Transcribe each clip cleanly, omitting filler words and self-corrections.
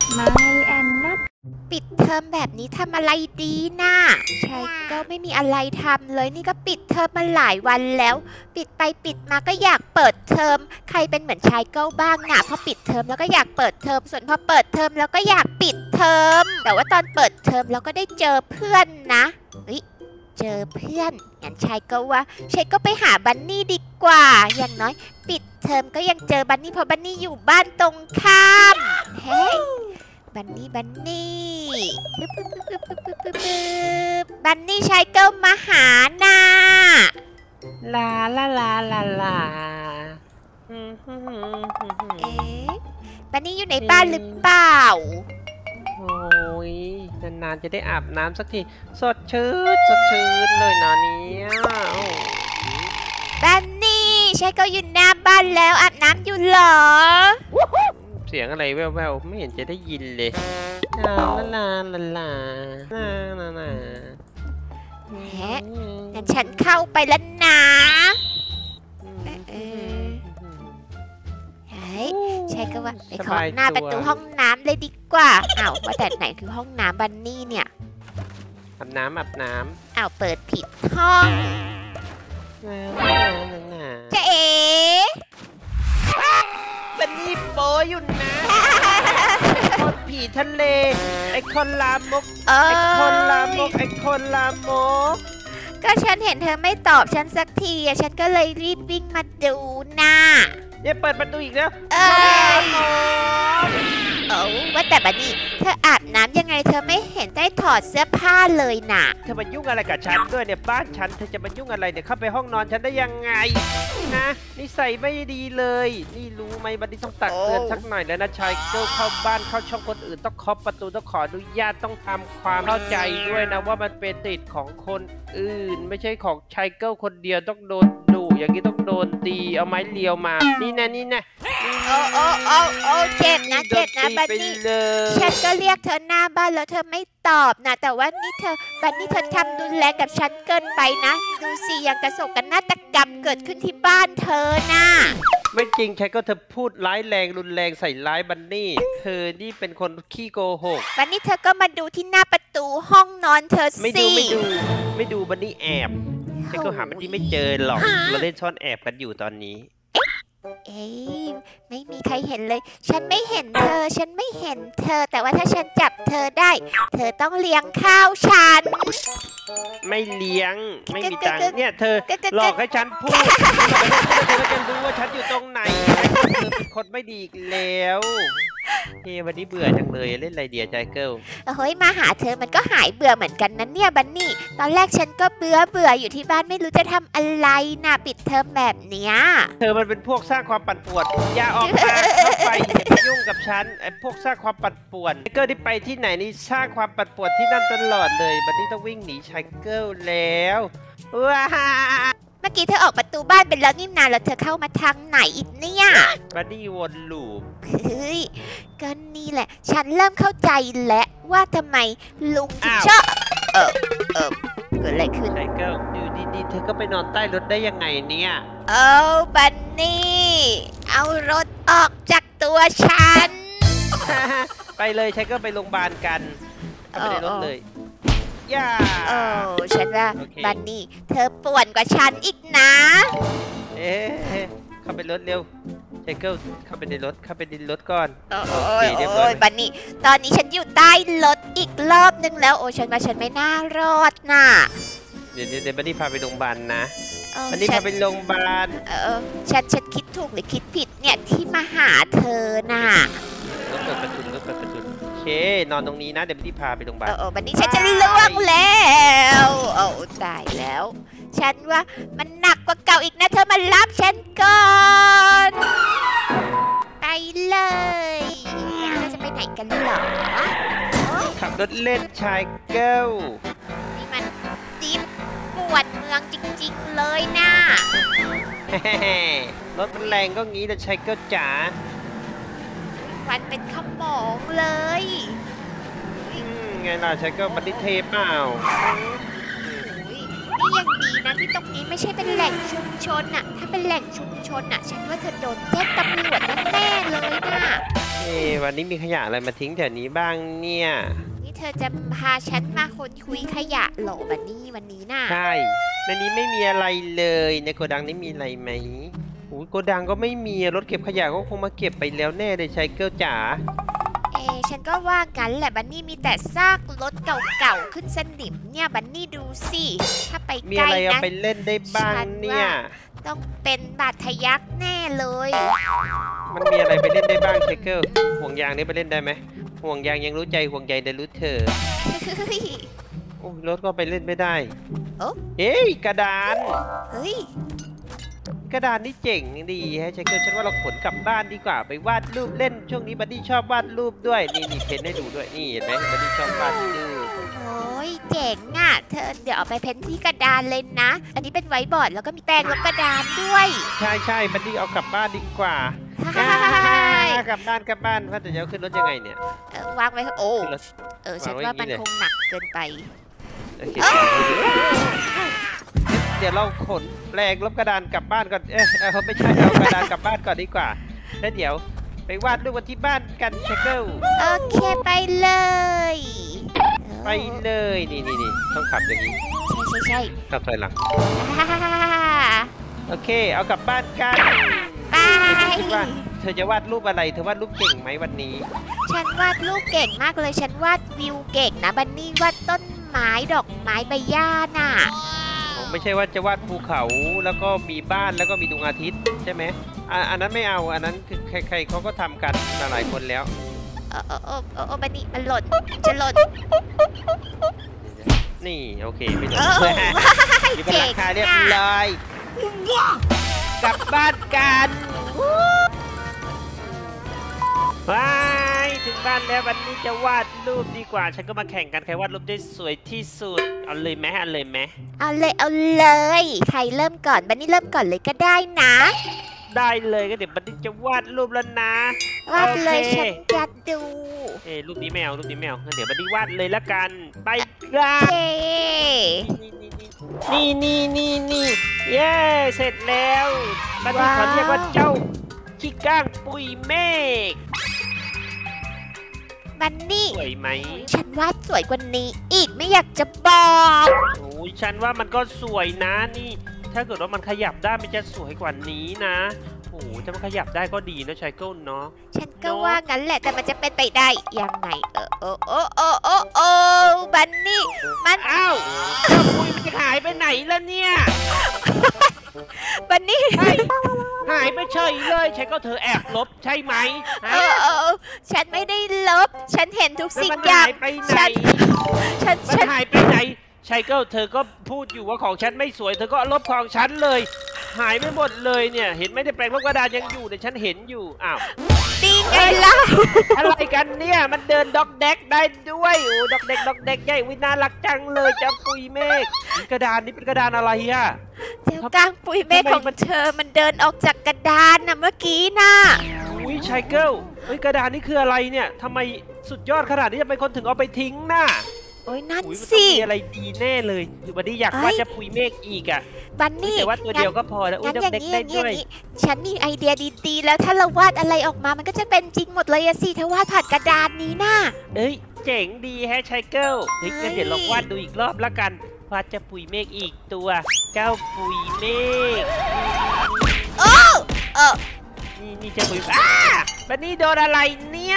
My and not ปิดเทอมแบบนี้ทำอะไรดีน่ะชายก็ไม่มีอะไรทำเลยนี่ก็ปิดเทอมมาหลายวันแล้วปิดไปปิดมาก็อยากเปิดเทอมใครเป็นเหมือนชายเก้าบ้างน่ะพอปิดเทอมแล้วก็อยากเปิดเทอมส่วนพอเปิดเทอมแล้วก็อยากปิดเทอมแต่ว่าตอนเปิดเทอมเราก็ได้เจอเพื่อนนะเจอเพื่อนงั้นชายก็ว่าชายก็ไปหาบันนี่ดีกว่าอย่างน้อยปิดเทอมก็ยังเจอบันนี่เพราะบันนี่อยู่บ้านตรงข้ามเฮ้ยบันนี่บันนี่ชายเกิลมาหาน่ะลาลาลาลาลาเอ๊ะบันนี่อยู่ในบ้านหรือเปล่าโอ้ยนานๆจะได้อาบน้ำสักทีสดชื่นสดชื่นเลยนะเนี่ยบันนี่ชายเกิลอยู่หน้าบ้านแล้วอาบน้ำอยู่เหรอเสียงอะไรแว่วๆไม่เห็นจะได้ยินเลยลาลาลาลาลาลาลาแฮะงั้นฉันเข้าไปแล้วนะเฮ้ยใช่ก็ว่าไปขอหน้าประตูห้องน้ำเลยดีกว่าอ้าวว่าแต่ไหนคือห้องน้ำบันนี่เนี่ยอาบน้ำอ้าวเปิดผิดห้องเจ๊บันนี่โปอยู่นะคนผีทะเลไอคนลามกไอคนลามกก็ฉันเห็นเธอไม่ตอบฉันสักทีฉันก็เลยรีบวิ่งมาดูน่ะเนี่ยเปิดประตูอีกแล้วว่าแต่บันนี่เธออาบน้ำยังไงเธอไม่เห็นได้ถอดเสื้อผ้าเลยน่ะเธอมายุ่งอะไรกับฉันด้วยเนี่ยบ้านฉันเธอจะมายุ่งอะไรเนี่ยเข้าไปห้องนอนฉันได้ยังไงนะนิสัยไม่ดีเลยนี่รู้ไหมบันนี่ต้องตักเตือนสักหน่อยแล้วนะชายเข้าบ้านเข้าช่องคนอื่นต้องเคาะประตูต้องขออนุญาตต้องทำความเข้าใจด้วยนะว่ามันเป็นสิทธิ์ของคนอื่นไม่ใช่ของชายคนเดียวต้องโดนดุอย่างนี้ต้องโดนตีเอาไม้เลียวมานี่นะโอ้เจ็บนะบันนี่ฉันก็เรียกเธอหน้าบ้านแล้วเธอไม่ตอบนะแต่ว่านี่บันนี่เธอทำรุนแรงกับฉันเกินไปนะดูสิยังกระโศกกันนาฏกรรมเกิดขึ้นที่บ้านเธอน่ะไม่จริงใช่ก็เธอพูดร้ายแรงรุนแรงใส่ร้ายบันนี่เธอนี่เป็นคนขี้โกหกบันนี่เธอก็มาดูที่หน้าประตูห้องนอนเธอสิไม่ดูบันนี่แอบฉันก็หาบันนี่ไม่เจอหรอกเราเล่นซ่อนแอบกันอยู่ตอนนี้ไม่มีใครเห็นเลยฉันไม่เห็นเธอแต่ว่าถ้าฉันจับเธอได้เธอต้องเลี้ยงข้าวฉันไม่เลี้ยงไม่มีตังค์เนี่ยเธอหลอกให้ฉันพูดเธอก็จะรู้ว่าฉันอยู่ตรงไหนเธอเป็นคนไม่ดีอีกแล้ววันนี้เบื่อจังเลยเล่นอะไรเดียใจเกิลเฮ้ยมาหาเธอมันก็หายเบื่อเหมือนกันนะเนี่ยบันนี่ตอนแรกฉันก็เบื่ออยู่ที่บ้านไม่รู้จะทำอะไรน่ะปิดเทอมแบบเนี้ยเธอมันเป็นพวกสร้างความปั่นป่วนอย่าออกมาเข้าไปอย่ายุ่งกับฉันไอ้พวกสร้างความปั่นป่วนเกิลที่ไปที่ไหนนี่สร้างความปั่นป่วนที่นั่นตลอดเลยบันนี่ต้องวิ่งหนีชายเกิลแล้วว้าเมื่อกี้เธอออกประตูบ้านไปแล้วนี่นานแล้วเธอเข้ามาทางไหนอีกเนี่ยบันนี่วนลูปก็นี่แหละฉันเริ่มเข้าใจแล้วว่าทำไมลุงถึงชอบเกิดอะไรขึ้นไชเกิลอยู่ดีๆเธอก็ไปนอนใต้รถได้ยังไงเนี่ยบันนี่เอารถออกจากตัวฉันไปเลยไชเกิลไปโรงพยาบาลกันเอาไปในรถเลยฉันว่าบันนี่เธอป่วนกว่าฉันอีกนะเข้าไปรถเร็วไชเกิลเข้าไปในรถก่อนบันนี่ตอนนี้ฉันอยู่ใต้รถอีกรอบนึงแล้วฉันว่าฉันไม่น่ารอดน่ะเดี๋ยวบันนี่พาไปโรงพยาบาลนะบันนี่พาไปโรงพยาบาลฉันคิดถูกหรือคิดผิดเนี่ยที่มาหาเธอน่ะรถเปิดประตูโอเคนอนตรงนี้นะเดี๋ยวบันนี่พาไปโรงพยาบาลบันนี่ฉันจะล่วงแล้วตายแล้วฉันว่ามันหนักกว่าเก่าอีกนะเธอมารับฉันก่อนไปเลยเราจะไปไหนกันหรอขับรถเล่นชายเกิลนี่มันดิฟปวดเมืองจริงๆเลยนะรถมันแรงก็งี้แต่ชายเกิลจ๋าควันเป็นขโมงเลยไงล่ะชายเกิลบันนี่เทเปล่านี่ยังดีนะที่ตรงนี้ไม่ใช่เป็นแหล่งชุมชนน่ะถ้าเป็นแหล่งชุมชนน่ะฉันว่าเธอโดนแจ้งตำรวจแน่ๆเลยน่ะวันนี้มีขยะอะไรมาทิ้งแถวนี้บ้างเนี่ยนี่เธอจะพาฉันมาคนคุยขยะเหรอบันนี่วันนี้น่ะใช่ในนี้ไม่มีอะไรเลยในโกดังนี้มีอะไรไหมโอ้ยโกดังก็ไม่มีรถเก็บขยะก็คงมาเก็บไปแล้วแน่เลยไชเกิลจ๋าฉันก็ว่างั้นแหละบันนี่มีแต่ซากรถเก่าๆขึ้นสนิมเนี่ยบันนี่ดูสิถ้าไปมีใกล้อะไรเอานะไปเล่นได้บ้างเนี่ยต้องเป็นบาดทะยักแน่เลยมันมีอะไรไปเล่นได้บ้างไชเกิลห่วงยางนี่ไปเล่นได้ไหมห่วงยางยังรู้ใจห่วงใยแต่รู้เธอโอ้ยรถก็ไปเล่นไม่ได้โอ้เฮ้ยกระดานเฮ้ยกระดานนี่เจ๋งดีแฮะไชเกิลฉันว่าเราขนกลับบ้านดีกว่าไปวาดรูปเล่นช่วงนี้บัดดี้ชอบวาดรูปด้วยนี่เพ้นให้ดูด้วยนี่เห็นไหมบัดดี้ชอบวาดรูปโอ้ยเจ๋งอ่ะเธอเดี๋ยวเอาไปเพ้นที่กระดานเลยนะ อันนี้เป็นไวท์บอร์ดแล้วก็มีแปรงลบกระดานด้วยใช่บัดดี้เอากลับบ้านดีกว่าใช่กลับบ้านว่าแต่จะเอาขึ้นรถยังไงเนี่ยวางไว้โอ้ขึ้นรถฉันว่ามันคงหนักเกินไปโอเคเดี๋ยวเราขนแปลงลบกระดานกลับบ้านก่อนเขาไม่ใช่เอากระดานกลับบ้านก่อนดีกว่าแล้วเดี๋ยวไปวาดรูปกันที่บ้านกันไชเกิลโอเคไปเลยไปเลยนี่ต้องขับอย่างนี้ใช่ขับถอยหลังฮ่าโอเคเอากลับบ้านกันไปคิดว่าเธอจะวาดรูปอะไรเธอวาดรูปเก่งไหมวันนี้ฉันวาดรูปเก่งมากเลยฉันวาดวิวเก่งนะบันนี่วาดต้นไม้ดอกไม้ใบหญ้าน่ะไม่ใช่ว่าจะวาดภูเขาแล้วก็มีบ้านแล้วก็มีดวงอาทิตย์ใช่ไหมอันนั้นไม่เอาอันนั้นคือใครๆเขาก็ทำกันมาหลายคนแล้วบันนี่มันหล่นจะหล่นนี่โอเคไม่หลง อยู่บนเก่หลังงคาเรียบร้อยกลับบ้านกันว้ายถึงบ้านแล้ววันนี้จะวาดรูปดีกว่าฉันก็มาแข่งกันใครวาดรูปได้สวยที่สุดเอาเลยไหมเอาเลยใครเริ่มก่อนบันนี่เริ่มก่อนเลยก็ได้นะได้เลยก็เดี๋ยวบันนี้จะวาดรูปแล้วนะวาดเลยโอคฉันจะดูรูปนี้ไม่เอารูปนี้ไม่เอางั้นเดี๋ยวบันนี้วาดเลยละกันไปกัเนนี่เย้เสร็จแล้วบันนี้ขอเรียกว่าเจ้าขี้ก้างปุยเมฆบันนี่สวยไหมฉันวาดสวยกว่านี้อีกไม่อยากจะบอกโอ้ยฉันว่ามันก็สวยนะนี่ ถ้าเกิดว่ามันขยับได้มันจะสวยกว่านี้นะโอ้ถ้ามันขยับได้ก็ดีนะไชเกิลเนาะฉันก็ว่างั้นแหละแต่มันจะเป็นไปได้ยังไงบันนี่มันอ้าวเจ้าปุยมันหายไปไหนแล้วเนี่ยบันนี่หายไปเฉยเลยไชเกิลเธอแอบลบใช่ไหมฉันไม่ได้ลบฉันเห็นทุกสิ่งมันอย่างหายไปไหน มันหายไปไหนไชเกิลเธอก็พูดอยู่ว่าของฉันไม่สวยเธอก็ลบของฉันเลย หายไปหมดเลยเนี่ยเห็นไหมในแปลงลบกระดานยังอยู่แต่ฉันเห็นอยู่อ้าวดีไงล่ะอะไรกันเนี่ยมันเดินด็อกแดกได้ด้วยโอ้ด็อกแดกใหญ่วิน่ารักจังเลยเจ้าปุยเมฆกระดานนี้เป็นกระดานอะไรอะเจ้ากลางปุยเมฆของเธอมันเดินออกจากกระดานน่ะเมื่อกี้น่ะอุ้ยไชเกิลเฮ้ยกระดานนี่คืออะไรเนี่ยทำไมสุดยอดขนาดนี้จะเป็นคนถึงเอาไปทิ้งน่ะโอ้ยนั่นอุ้ยมันสิต้องมีอะไรดีแน่เลยหรือวันนี้อยากว่าจะปุยเมฆอีกอะบันนี่แต่ว่าตัวเดียวก็พอแล้วอุ้ยงั้นด็ออก ย่างแดกนี้อได้ย่างนี้ด้วยฉันมีไอเดียดีๆแล้วถ้าเราวาดอะไรออกมามันก็จะเป็นจริงหมดเลยอะสิถ้าวาดผ่านกระดานนี้น่ะเอ้ยเจ๋งดีแฮะไชเกิลเฮ้ยงั้นเฮ้ยเดี๋ยวลองวาดดูอีกรอบละกันวาดจะปุยเมฆอีกตัวเจ้าปุยเมฆโอ้นี่จะปุยบันนี่โดนอะไรเนี่ย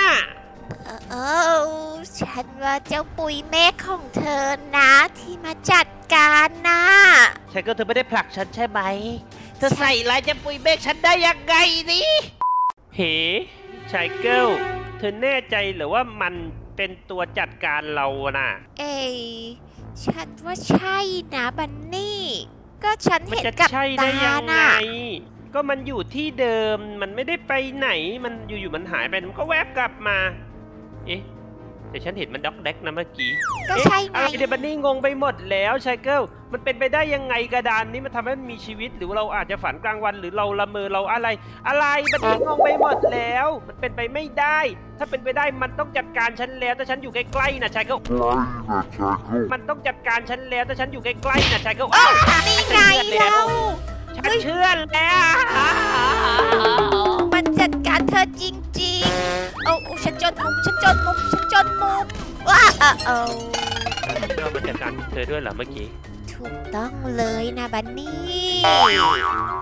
ฉันว่าเจ้าปุยเมฆของเธอนะที่มาจัดการนะไชเกิลเธอไม่ได้ผลักฉันใช่ไหมเธอใส่ลายจะปุยเมฆฉันได้ยังไงนี่เฮ้ไชเกิลเธอแน่ใจหรือว่ามันเป็นตัวจัดการเราน่ะฉันว่าใช่นะบันนี่ ก็ฉันมันเห็นจะกับใช่ได้ตายังไงน่ะก็มันอยู่ที่เดิมมันไม่ได้ไปไหนมันอยู่ๆมันหายไปมันก็แวบกลับมาเอ๊ะแต่ฉันเห็นมันด็อกแดกนะเมื่อกี้ก็ใช่ไงอะไรเดี๋ยวบันนี่งงไปหมดแล้วไชเกิลมันเป็นไปได้ยังไงกระดานนี้มันทำให้มันมีชีวิตหรือว่าเราอาจจะฝันกลางวันหรือเราละเมอเราอะไรบันนี่งงไปหมดแล้ว มันเป็นไปไม่ได้ ถ้าเป็นไปได้มันต้องจัดการฉันแล้วถ้าฉันอยู่ใกล้ๆนะไชเกิลมันต้องจัดการฉันแล้วถ้าฉันอยู่ใกล้ๆนะไชเกิลนี่ไงเราฉันเชื่อแล้วมันจัดการเธอจริงๆฉันจนมุมว้าฉันก็มาจัดการเธอด้วยเหรอเมื่อกี้ถูกต้องเลยนะบันนี่